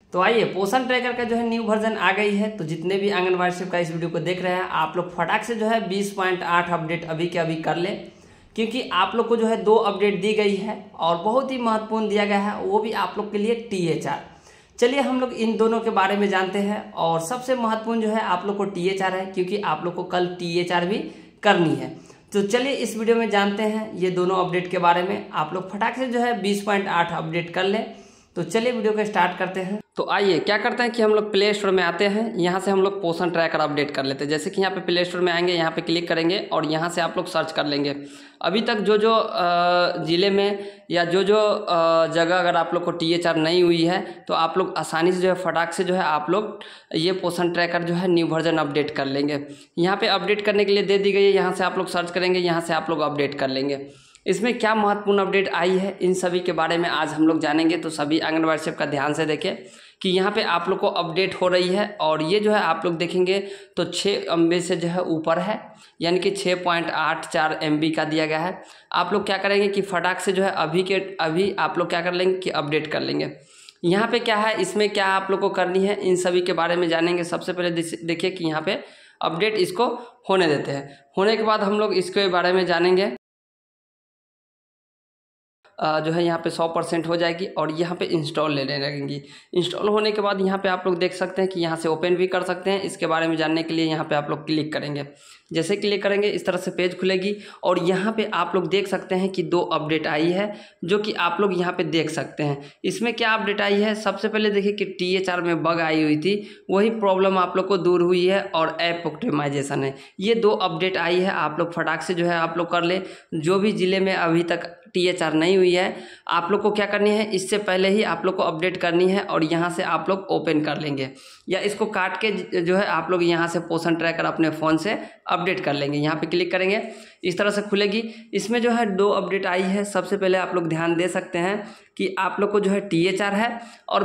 तो आइए, पोषण ट्रैकर का जो है न्यू वर्जन आ गई है। तो जितने भी आंगनबाड़ी सेविका इस वीडियो को देख रहे हैं, आप लोग फटाक से जो है 20.8 अपडेट अभी के अभी कर लें, क्योंकि आप लोग को जो है 2 अपडेट दी गई है और बहुत ही महत्वपूर्ण दिया गया है, वो भी आप लोग के लिए THR। चलिए हम लोग इन दोनों के बारे में जानते हैं। और सबसे महत्वपूर्ण जो है आप लोग को THR है, क्योंकि आप लोग को कल THR भी करनी है। तो चलिए इस वीडियो में जानते हैं ये दोनों अपडेट के बारे में। आप लोग फटाक से जो है 20.8 अपडेट कर लें। तो चलिए वीडियो को स्टार्ट करते हैं। तो आइए क्या करते हैं कि हम लोग प्ले स्टोर में आते हैं। यहाँ से हम लोग पोषण ट्रैकर अपडेट कर लेते हैं। जैसे कि यहाँ पे प्ले स्टोर में आएंगे, यहाँ पे क्लिक करेंगे और यहाँ से आप लोग सर्च कर लेंगे। अभी तक जो जो ज़िले में या जो जो जगह अगर आप लोग को THR नहीं हुई है, तो आप लोग आसानी से जो है फटाक से जो है आप लोग ये पोषण ट्रैकर जो है न्यू वर्जन अपडेट कर लेंगे। यहाँ पे अपडेट करने के लिए दे दी गई है, यहाँ से आप लोग सर्च करेंगे, यहाँ से आप लोग अपडेट कर लेंगे। इसमें क्या महत्वपूर्ण अपडेट आई है, इन सभी के बारे में आज हम लोग जानेंगे। तो सभी आंगनबाड़ी सेविका ध्यान से देखें कि यहाँ पे आप लोग को अपडेट हो रही है और ये जो है आप लोग देखेंगे तो 6 MB से जो है ऊपर है, यानी कि 6.84 MB का दिया गया है। आप लोग क्या करेंगे कि फटाक से जो है अभी आप लोग क्या कर लेंगे कि अपडेट कर लेंगे। यहाँ पे क्या है, इसमें क्या आप लोग को करनी है, इन सभी के बारे में जानेंगे। सबसे पहले देखिए कि यहाँ पे अपडेट इसको होने देते हैं। होने के बाद हम लोग इसके बारे में जानेंगे। जो है यहाँ पे 100% हो जाएगी और यहाँ पे इंस्टॉल लेने लगेंगी। इंस्टॉल होने के बाद यहाँ पे आप लोग देख सकते हैं कि यहाँ से ओपन भी कर सकते हैं। इसके बारे में जानने के लिए यहाँ पे आप लोग क्लिक करेंगे। जैसे क्लिक करेंगे इस तरह से पेज खुलेगी और यहाँ पे आप लोग देख सकते हैं कि 2 अपडेट आई है, जो कि आप लोग यहाँ पे देख सकते हैं। इसमें क्या अपडेट आई है, सबसे पहले देखिए कि THR में बग आई हुई थी, वही प्रॉब्लम आप लोग को दूर हुई है और ऐप ऑप्टिमाइजेशन है। ये 2 अपडेट आई है, आप लोग फटाक से जो है आप लोग कर ले। जो भी ज़िले में अभी तक THR नहीं हुई है, आप लोग को क्या करनी है, इससे पहले ही आप लोग को अपडेट करनी है और यहाँ से आप लोग ओपन कर लेंगे या इसको काट के जो है आप लोग यहाँ से पोषण ट्रैकर अपने फ़ोन से अपडेट कर लेंगे। यहाँ पे क्लिक करेंगे, इस तरह से खुलेगी। इसमें जो है 2 अपडेट आई है। सबसे पहले आप लोग ध्यान दे सकते हैं कि आप लोग को जो है THR है और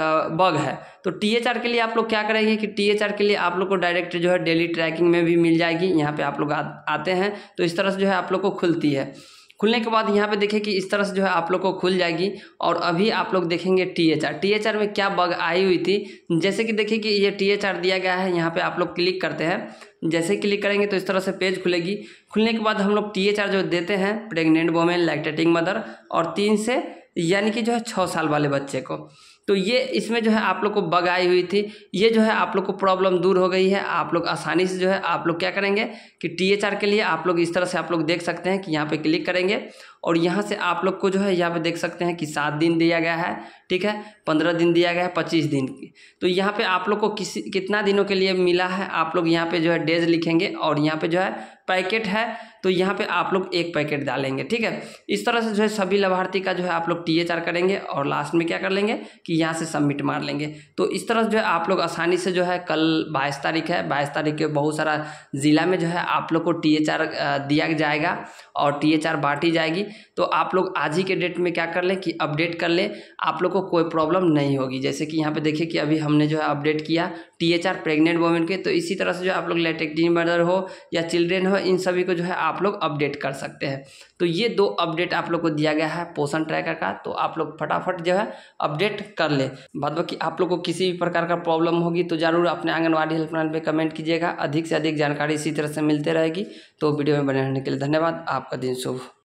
बग है। तो THR के लिए आप लोग क्या करेंगे कि THR के लिए आप लोग को डायरेक्ट जो है डेली ट्रैकिंग में भी मिल जाएगी। यहाँ पे आप लोग आते हैं तो इस तरह से जो है आप लोग को खुलती है। खुलने के बाद यहाँ पे देखिए कि इस तरह से जो है आप लोग को खुल जाएगी और अभी आप लोग देखेंगे THR में क्या बग आई हुई थी। जैसे कि देखिए कि ये THR दिया गया है, यहाँ पे आप लोग क्लिक करते हैं। जैसे क्लिक करेंगे तो इस तरह से पेज खुलेगी। खुलने के बाद हम लोग THR जो देते हैं प्रेग्नेंट वोमेन, लैक्टेटिंग मदर और 3 से यानी कि जो है 6 साल वाले बच्चे को। तो ये इसमें जो है आप लोग को बग आई हुई थी, ये जो है आप लोग को प्रॉब्लम दूर हो गई है। आप लोग आसानी से जो है आप लोग क्या करेंगे कि THR के लिए आप लोग इस तरह से आप लोग देख सकते हैं कि यहाँ पे क्लिक करेंगे और यहाँ से आप लोग को जो है यहाँ पे देख सकते हैं कि 7 दिन दिया गया है, ठीक है, 15 दिन दिया गया है, 25 दिन की। तो यहाँ पे आप लोग को कितना दिनों के लिए मिला है, आप लोग यहाँ पे जो है डेज लिखेंगे और यहाँ पे जो है पैकेट है, तो यहाँ पे आप लोग 1 पैकेट डालेंगे, ठीक है। इस तरह से जो है सभी लाभार्थी का जो है आप लोग THR करेंगे और लास्ट में क्या कर लेंगे कि यहाँ से सबमिट मार लेंगे। तो इस तरह से जो है आप लोग आसानी से जो है कल 22 तारीख है, 22 तारीख के बहुत सारा ज़िला में जो है आप लोग को THR दिया जाएगा और THR बांटी जाएगी। तो आप लोग आज ही के डेट में क्या कर लें कि अपडेट कर लें, आप लोग को कोई प्रॉब्लम नहीं होगी। जैसे कि यहाँ पे देखिए कि अभी हमने जो है अपडेट किया THR प्रेग्नेंट वोमेन के। तो इसी तरह से जो आप लोग लैक्टेटिंग मदर हो या चिल्ड्रेन हो, इन सभी को जो है आप लोग अपडेट कर सकते हैं। तो ये 2 अपडेट आप लोग को दिया गया है पोषण ट्रैकर का, तो आप लोग फटाफट जो है अपडेट कर ले। बाद बाकी आप लोग को किसी भी प्रकार का प्रॉब्लम होगी तो ज़रूर अपने आंगनवाड़ी हेल्पलाइन पे कमेंट कीजिएगा। अधिक से अधिक जानकारी इसी तरह से मिलते रहेगी। तो वीडियो में बने रहने के लिए धन्यवाद। आपका दिन शुभ।